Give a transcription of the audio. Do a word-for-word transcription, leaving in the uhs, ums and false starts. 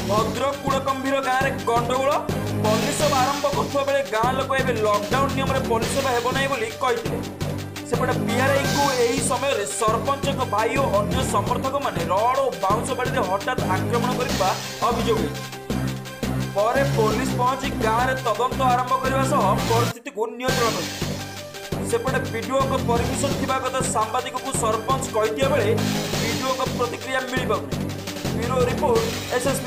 भद्रक कूड़कंभीर गाँव में गंडगोल पुलिस आरंभ करुवा बेले गाँ लोक ए लकडाउन नियम पुलिस हेब ना कहते सेपटे बीआरआई को यही समय सरपंच भाई और अन्य समर्थक माने रड और बाउंस बाड़ी हठात आक्रमण करने अभियोग पर पुलिस पहुंची गाँव में तदंत आरंभ करने परिस्थिति को नियंत्रण कर सेपटे वीडियो को परमिशन थिबा कथा सांबादिक को सरपंच कहदिया बेले वीडियो को प्रतिक्रिया मिल ब्यूरो रिपोर्ट एसएसपी।